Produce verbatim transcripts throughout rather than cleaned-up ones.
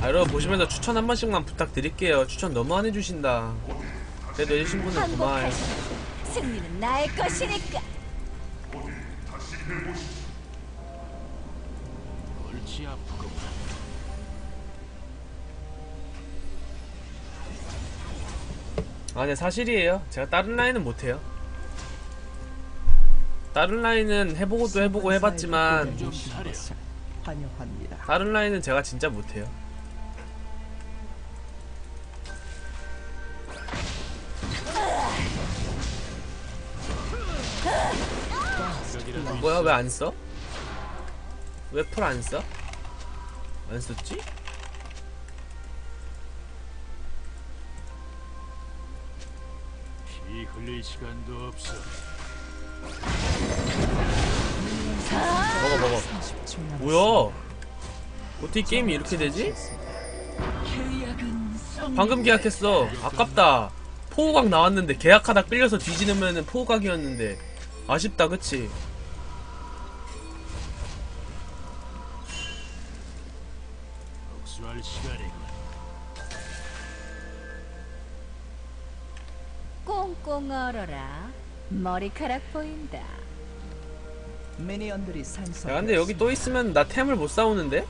아, 여러분 보시면서 추천 한 번씩만 부탁드릴게요. 추천 너무 안 해주신다. 그래도 해주신 분은 고마워요. 승리는 나의 것이니까. 골치 아프구만. 아, 네, 사실이에요. 제가 다른 라인은 못해요. 다른 라인은 해보고도 해보고 해봤지만 좀 사려. 환영합니다. 다른 라인은 제가 진짜 못해요. 뭐야, 왜 안 써? 왜 풀 안 써? 안 썼지? 피 흘릴 시간도 없어. 먹어 먹어. 삼십 초 남았습니다. 뭐야? 어떻게 게임이 이렇게 되지? 방금 계약했어. 아깝다. 포우각 나왔는데 계약하다 끌려서 뒤지면은 포우각이었는데 아쉽다, 그치? 복수할 시간이군. 꽁꽁 얼어라. 머리카락 보인다. 미니언들이 산성. 야, 근데 여기 또 있으면 나 템을 못 싸우는데?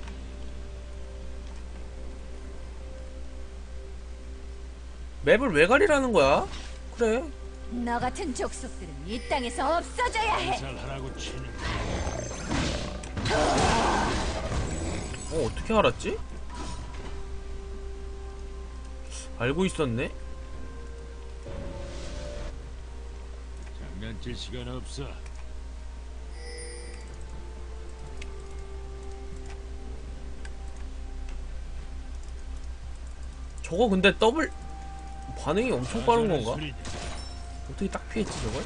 맵을 왜 가리라는 거야? 그래. 너 같은 족속들은 이 땅에서 없어져야 해. 살하라고 치는. 어, 어떻게 알았지? 알고 있었네? 장난칠 시간 없어. 저거 근데 더블 반응이 엄청 빠른 건가? 소리네. 어떻게 딱 피했지 저걸?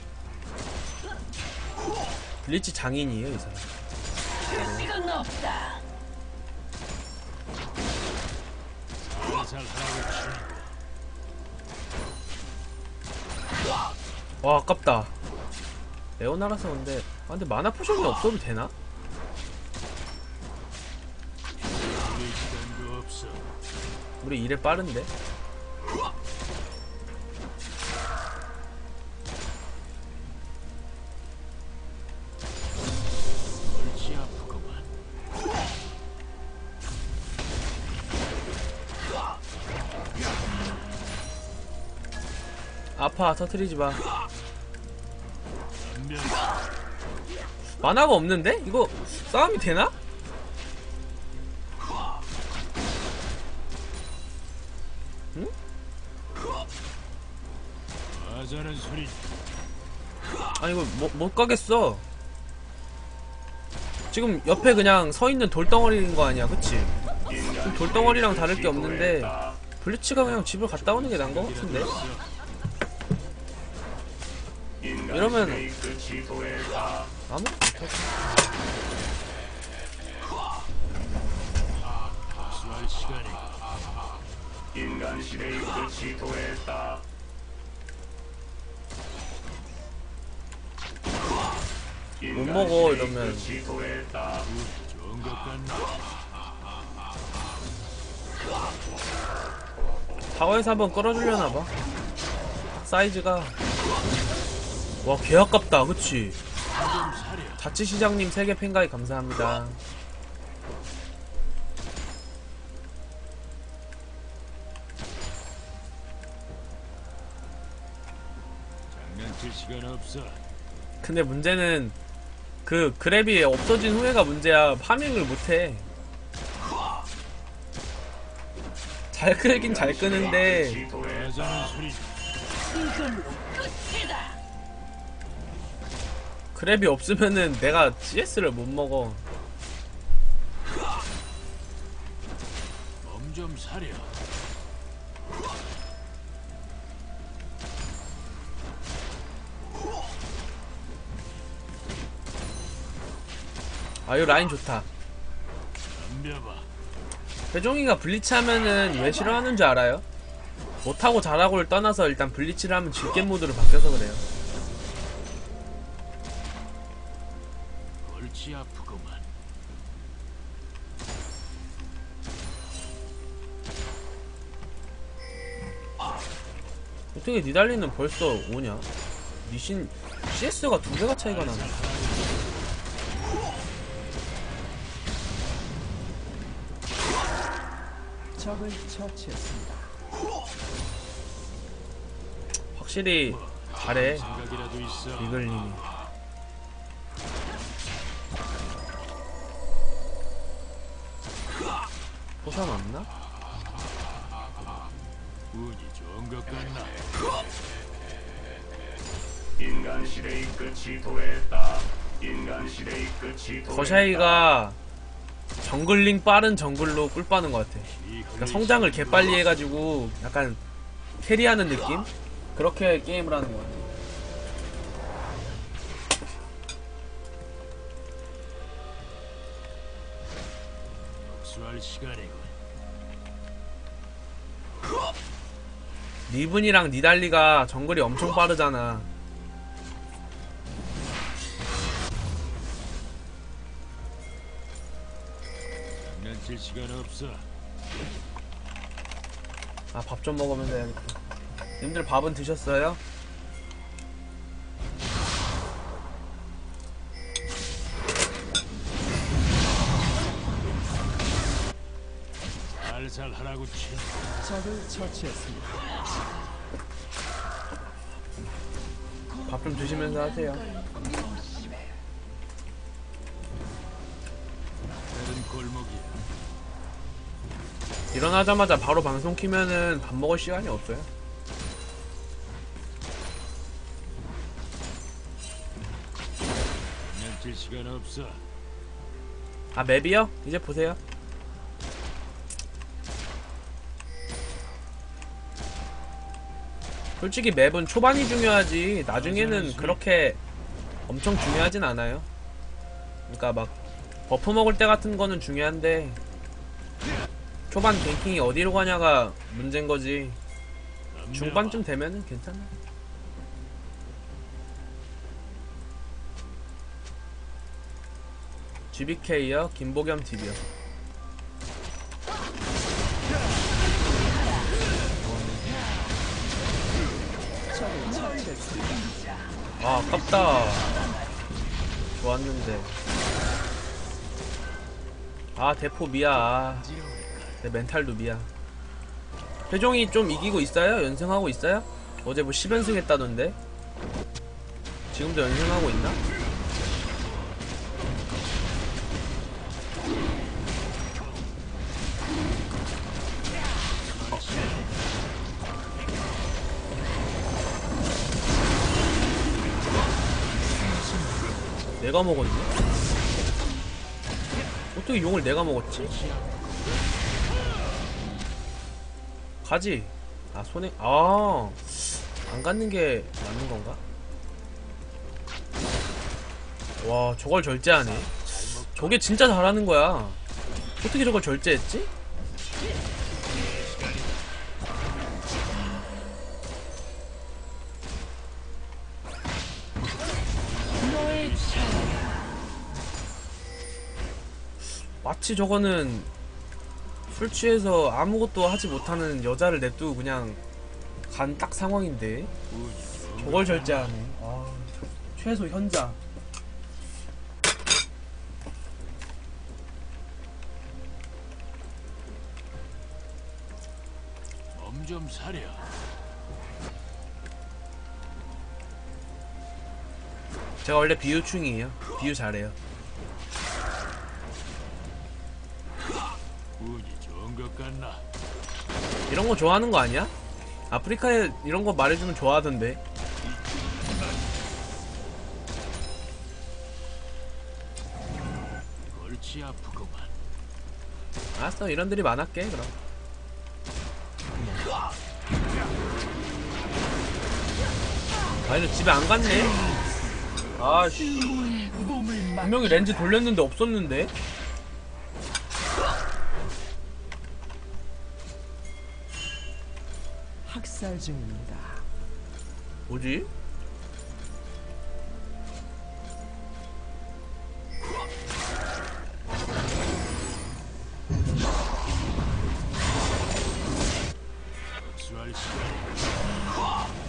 블리치 장인이에요 이 사람. 시간 없다. 살하라고 치는. 와, 아깝다. 레오나라서 근데 아 근데 마나 포션이 없어도 되나? 흘릴 시간도 없어. 우리 일에 빠른데. 골치 아프구만. 아파, 터트리지 마. 덤벼. 만화가 없는데? 이거 싸움이 되나? 응? 하자는 소리. 아니 이거 못, 못 가겠어. 지금 옆에 그냥 서있는 돌덩어리인 거 아니야, 그치? 지금 돌덩어리랑 다를 게 없는데 블리츠가 그냥 집을 갔다 오는 게 나은 거 같은데? 이러면 아무것도 못하지. 복수할 시간이. 인간 시대의 끝이 도했다. 못 먹어 이러면. 끝이 도했다. 좋은 것 같나? 타워에서 한번 끌어주려나봐. 사이즈가 와, 개 아깝다, 그치? 좀 사려. 자치시장님 세계 팬가입 감사합니다. 장난칠 시간 없어. 근데 문제는 그 그랩이 없어진 후에가 문제야. 파밍을 못해. 잘 끄긴 잘 끄는데 하자는 소리. 그랩이 없으면은 내가 씨에스를 못 먹어. 몸 좀 사려. 아, 이 라인 좋다. 덤벼봐. 배종이가 블리치 하면은 왜 싫어하는 줄 알아요? 못하고 잘하고를 떠나서 일단 블리치를 하면 질겜 모드로 바뀌어서 그래요. 골치 아프구만. 어떻게 니달리는 벌써 오냐? 니신 씨에스가 두 배가 차이가 나네. 적을 처치했습니다. 확실히 잘해 생각이라도 있어. 리글님이. 포션 없나? 운이 좋은 것 같나? 인간 시대의 끝이 도했다. 인간 시대의 끝이 도했다. 거샤이가 정글링 빠른 정글로 꿀 빠는 것 같아. 그러니까 성장을 개빨리 해가지고 약간 캐리하는 느낌? 그렇게 게임을 하는 것 같아. 복수할 시간이군. 리븐이랑 니달리가 정글이 엄청 빠르잖아. 장난칠 시간 없어. 아, 밥 좀 먹으면 돼야겠다. 님들 밥은 드셨어요? 살살 하라고 치. 적을 처치했습니다. 밥 좀 드시면서 하세요. 다른 골목이야. 일어나자마자 바로 방송 키면은 밥 먹을 시간이 없어요. 장난칠 시간 없어. 아, 맵이요? 이제 보세요. 솔직히 맵은 초반이 중요하지 나중에는 그렇게 엄청 중요하진 않아요. 그러니까 막 버프 먹을 때 같은 거는 중요한데 초반 갱킹이 어디로 가냐가 문제인 거지. 중반쯤 되면은 괜찮아. 지비케이요? 김보겸 티비요. 적을 처치했습니다. 아, 아깝다. 좋았는데. 아, 대포 미야. 아, 내 멘탈도 미야. 회종이 좀 이기고 있어요? 연승하고 있어요? 어제 뭐 십 연승 했다던데? 지금도 연승하고 있나? 내가 먹었네? 어떻게 용을 내가 먹었지? 가지? 아, 손에, 아, 안 갖는 게 맞는 건가? 와, 저걸 절제하네. 저게 진짜 잘하는 거야. 어떻게 저걸 절제했지? 마치 저거는 술 취해서 아무것도 하지 못하는 여자를 냅두고 그냥 간 딱 상황인데 저걸 절제하네. 아, 최소 현자. 몸 좀 사려. 제가 원래 비유충이에요. 비유 잘해요. 운이 좋은 것 같나? 이런 거 좋아하는 거 아니야? 아프리카에 이런 거 말해주면 좋아하던데. 골치 아프구만. 알았어, 이런들이 많았게 그럼. 아, 이거 집에 안 갔네. 아씨, 분명히 렌즈 돌렸는데 없었는데. 학살 중입니다. 뭐지? 복수할 시간이군.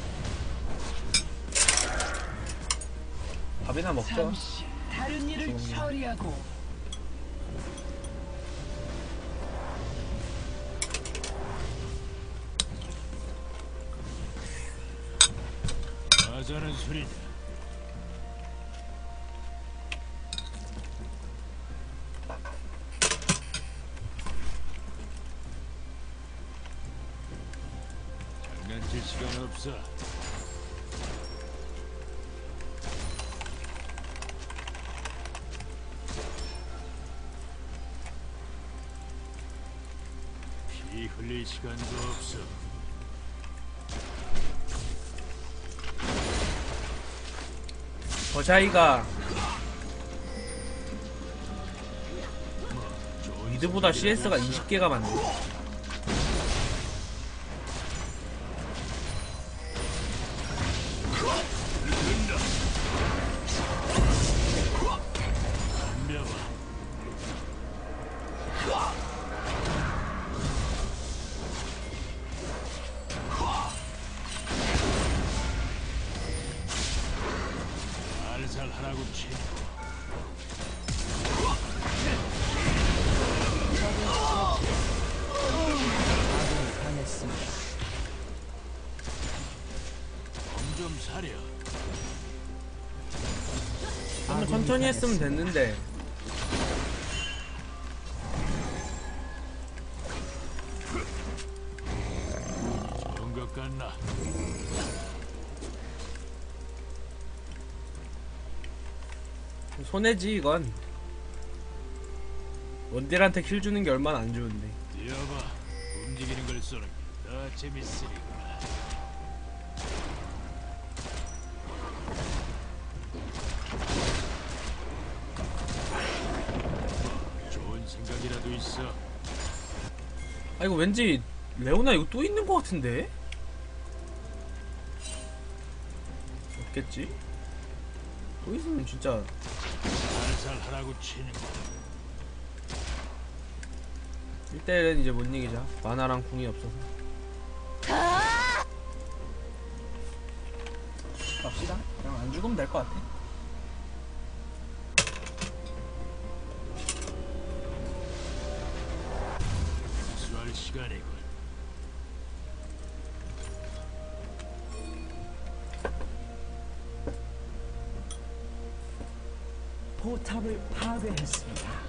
밥이나 먹죠. 다른 일을 좋은 일. 처리하고 하자는 소리냐? 장난칠 시간 없어. 피 흘릴 시간도 없어. 버샤이가 좋은 미드보다 씨에스가 이십 개가 많네. 덤벼봐. 살살 하라고 치. 아군이 당했습니다. 몸좀 사려. 좀 천천히 했으면 됐는데. 좋은 것 같나? 손해지 이건. 원딜한테 킬 주는 게 얼마나 안 좋은데. 뛰어봐. 움직이는 걸 쏘는 게 더 재밌으리구나. 좋은 생각이라도 있어. 아 이거 왠지 레오나 이거 또 있는 것 같은데? 없겠지? 또 있으면 진짜 살살 하라고 치는 거. 일 대일은 이제 못 이기자. 마나랑 궁이 없어서. 갑시다. 그냥 안 죽으면 될 것 같아. 수할 시간이군. 포탑을 파괴했습니다.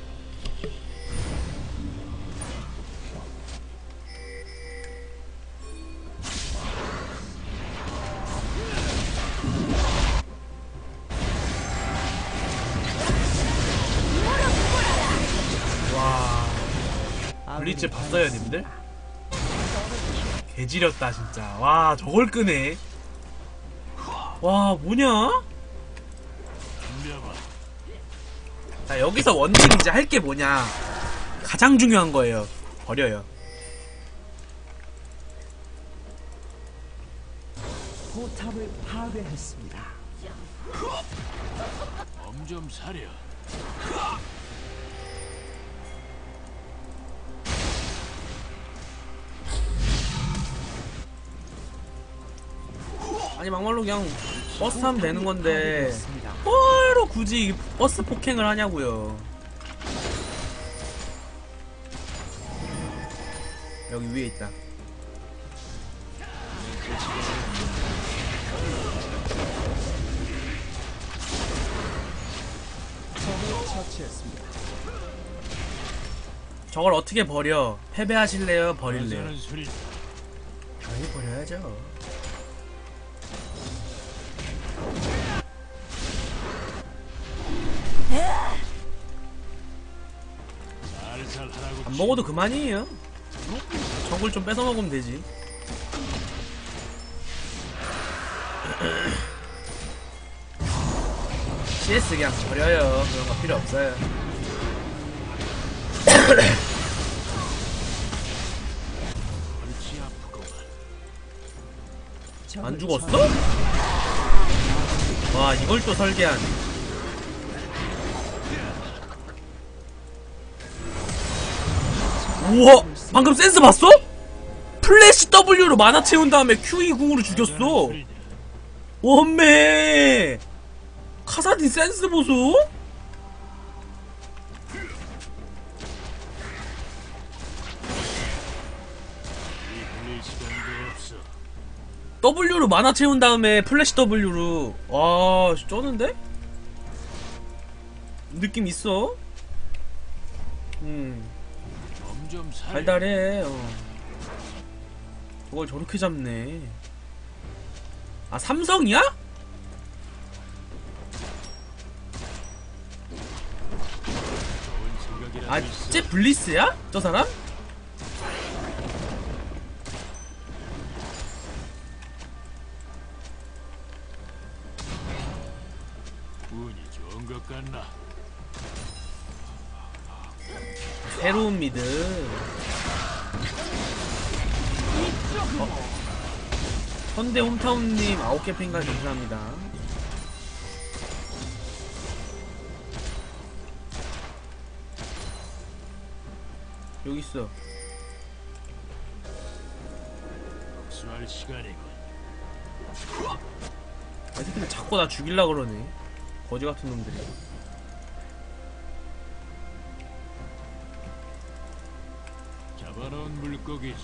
와 블리츠 봤어요 님들? 개지렸다 진짜. 와 저걸 끄네. 와 뭐냐? 덤벼봐. 자 여기서 원딜이 이제 할 게 뭐냐. 가장 중요한 거예요. 버려요. 포탑을 파괴했습니다. 몸 좀 사려. 아니 막말로 그냥 버스 타면 되는 건데 파괴했습니다. 뭐로 굳이 버스 폭행을 하냐고요. 여기 위에 있다. 적을 처치했습니다. 저걸 어떻게 버려? 패배하실래요? 버릴래요? 하자는 소리. 당연히 버려야죠. 살살 하라고. 안 먹어도 그만이에요. 저걸 좀 뺏어 먹으면 되지. 씨에스 그냥 버려요. 그런 거 필요 없어요. 골치 아프구만. 적을 안 죽었어? 처치- 와 이걸 또 설계하네. 우와 방금 센스 봤어? 플래시 더블유로 만화 채운 다음에 큐이 궁으로 죽였어. 원매 카사딘 센스 보소? 흘릴 시간도 없어. W로 만화 채운 다음에 플래시 W로. 와, 쩌는데? 느낌 있어? 음, 점점 살. 달달해. 어. 저걸 저렇게 잡네. 아, 삼성이야? 좋은 생각이라도 아, 있어. 쟤 블리스야? 저 사람? 운이 좋은 것 같나? 새로운 미드. 어. 현대 홈타운님 아홉 개 팬가 감사합니다. 여기 있어. 복수할 시간이군. 아, 이 새끼들 자꾸 나 죽일라 그러네. 거지 같은 놈들이. 잡아놓은 물고기지.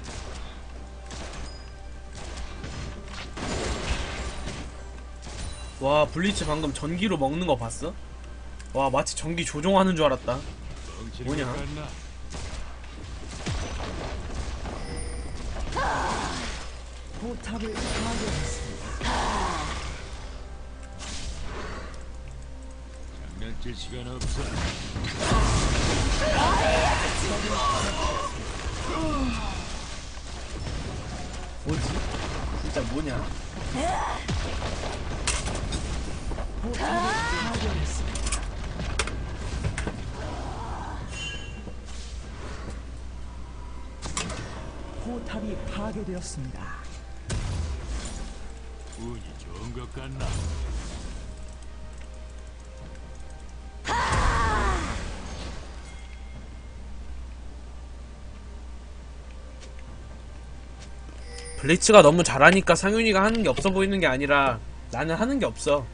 와, 블리츠 방금 전기로 먹는 거 봤어? 와, 마치 전기 조종하는 줄 알았다. 멍치는 뭐냐? 것 같나? 포탑을 파괴했습니다. 장난칠 시간 없어. 뭐지? 진짜 뭐냐? 포탑을 파괴했습니다. 포탑이 파괴되었습니다. 운이 좋은 것 같나? 블리츠가 너무 잘하니까 상윤이가 하는 게 없어 보이는 게 아니라 나는 하는 게 없어.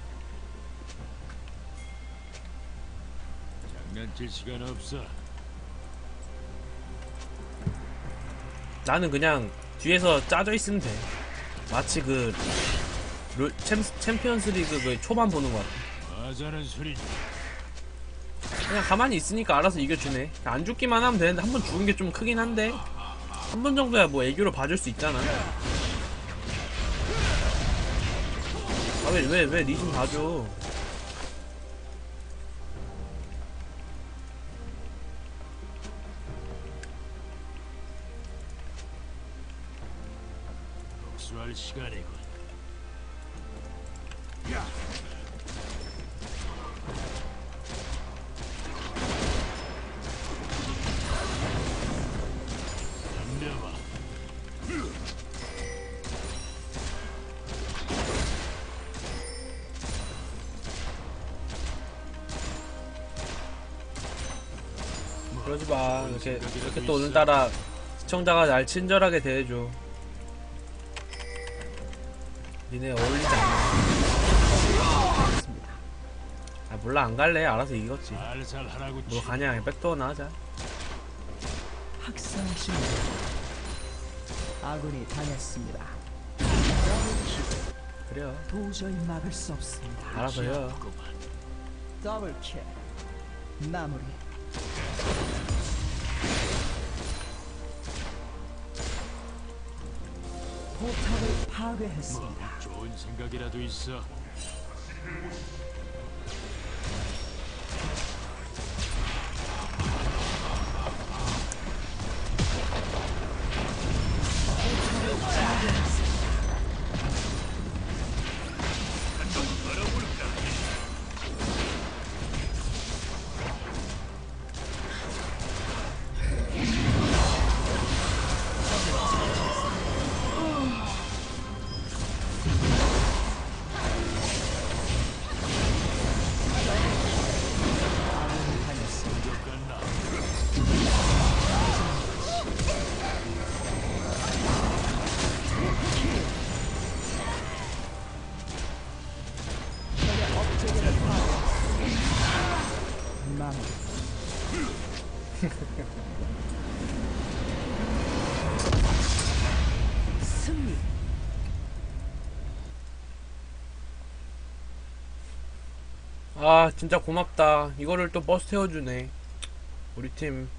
장난칠 시간 없어. 나는 그냥 뒤에서 짜져 있으면 돼. 마치 그 롤, 챔, 챔피언스 리그 그 초반 보는 것 같아. 맞아는 소리지. 그냥 가만히 있으니까 알아서 이겨주네. 안 죽기만 하면 되는데 한 번 죽은 게 좀 크긴 한데 한 번 정도야 뭐 애교로 봐줄 수 있잖아. 아, 왜, 왜, 왜, 니 좀 봐줘. 복수할 시간이군. 덤벼봐. 그러지 마. 이렇게, 이렇게 또 오늘따라 시청자가 날 친절하게 대해줘. 니네 어울리지 않아. 아, 몰라, 안 갈래. 알아서 이겼지. 살살 하라고. 뭐 가냐, 백도어나 하자. 학살신 아군이 당했습니다. 그래요. 도저히 막을 수 없습니다. 알아서 해요. 더블킬 마무리. 포탑을 파괴했습니다. 좋은 생각이라도 있어. 승리. 아 진짜 고맙다. 이거를 또 버스 태워주네 우리 팀.